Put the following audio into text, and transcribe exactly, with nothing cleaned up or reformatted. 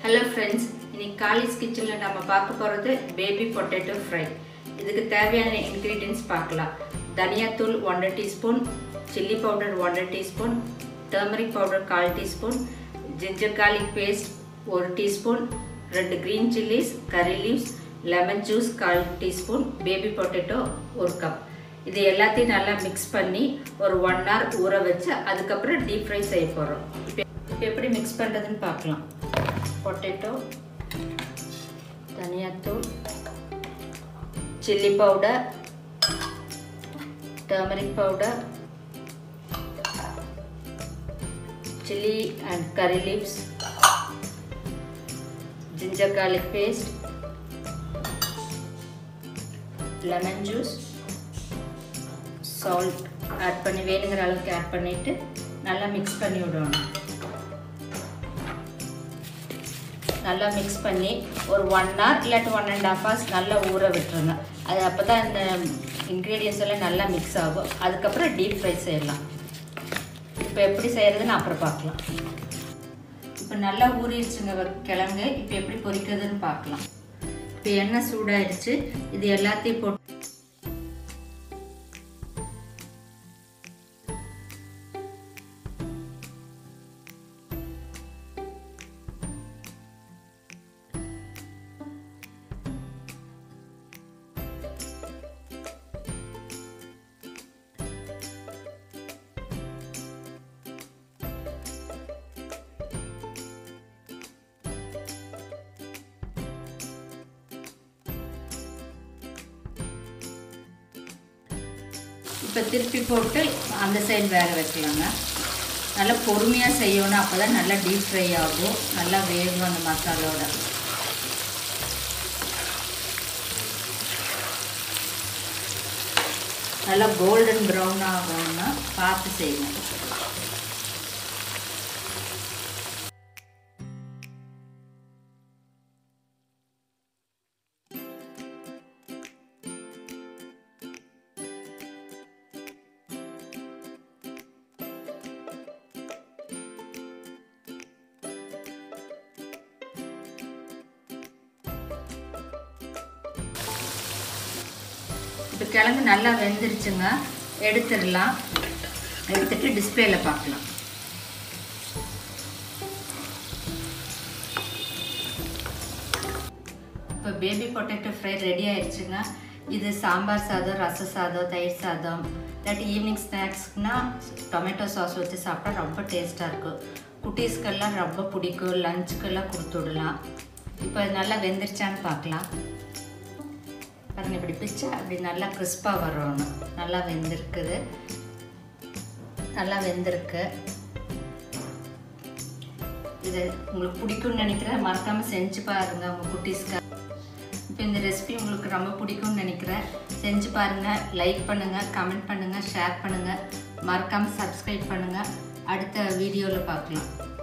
Hello friends, in Kali's kitchen la nama paaka poradhu baby potato fry. Idhukku theviyana ingredients paakalam. Dhaniya thool one teaspoon, chilli powder one teaspoon, turmeric powder one teaspoon, ginger garlic paste one teaspoon, red green chillies, curry leaves, lemon juice one teaspoon, baby potato one cup. இது எல்லாத்தையும் நல்லா mix பண்ணி ஒரு one hour ஊற வச்சு அதுக்கு அப்புறம் deep fry செய்ய போறோம். இப்போ எப்படி mix பண்றதுன்னு பார்க்கலாம். Potato, dhaniya thool, chilli powder, turmeric powder, chilli and curry leaves, ginger garlic paste, lemon juice, salt add பண்ணி வேணுங்கிற அளவுக்கு add பண்ணிட்டு நல்லா mix பண்ணி விடணும். நல்லா mix பண்ணி ஒரு one hour இல்ல one and a half hours நல்லா ஊற விட்டுருங்க. அது அப்பதான் இந்த ingredients எல்லாம் நல்லா mix ஆகும். அதுக்கு அப்புறம் deep fry செய்யலாம். இப்போ எப்படி செய்யறதுன்னு அப்புறம் பார்க்கலாம். இப்போ நல்லா ஊறிடுச்சுங்க கிழங்கு. இப்போ எப்படி பொரிக்கிறதுன்னு பார்க்கலாம். இப்போ எண்ணெய் சூடாயிடுச்சு. இது எல்லாத்தையும் போட்டு இப்போ திருப்பி போட்டு அந்த சைடு வேக வைக்கலாங்க. நல்லா பொறுமையாக செய்யணும். அப்போ தான் நல்லா டீப் ஃப்ரை ஆகும். நல்லா வேகும் அந்த மசாலோட. நல்லா கோல்டன் ப்ரௌன் ஆகும்னா பார்த்து செய்யணும். இப்போ கிழங்கு நல்லா வெந்துருச்சுங்க. எடுத்துடலாம். எடுத்துட்டு டிஸ்பிளேல பார்க்கலாம். இப்போ பேபி பொட்டேட்டோ ஃப்ரை ரெடி ஆயிடுச்சுங்க. இது சாம்பார் சாதம், ரச சாதம், தயிர் சாதம் இல்லாட்டி ஈவினிங் ஸ்நாக்ஸ்க்குனா டொமேட்டோ சாஸ் வச்சு சாப்பிட்டா ரொம்ப டேஸ்ட்டாக இருக்கும். குட்டீஸ்க்கெல்லாம் ரொம்ப பிடிக்கும். லஞ்சுக்கெல்லாம் கொடுத்து விடலாம். இப்போ நல்லா வெந்துருச்சான்னு பார்க்கலாம். பாருங்கள், இப்படி பிச்சா அப்படி நல்லா கிறிஸ்பாக வரணும். நல்லா வெந்திருக்குது. நல்லா வெந்திருக்கு. இது உங்களுக்கு பிடிக்கும்னு நினைக்கிறேன். மறக்காமல் செஞ்சு பாருங்கள் உங்கள் குட்டீஸ்க்கு. இப்போ இந்த ரெசிபி உங்களுக்கு ரொம்ப பிடிக்கும்னு நினைக்கிறேன். செஞ்சு பாருங்கள். லைக் பண்ணுங்கள், கமெண்ட் பண்ணுங்கள், ஷேர் பண்ணுங்கள். மறக்காமல் சப்ஸ்கிரைப் பண்ணுங்கள். அடுத்த வீடியோவில் பார்க்கலாம்.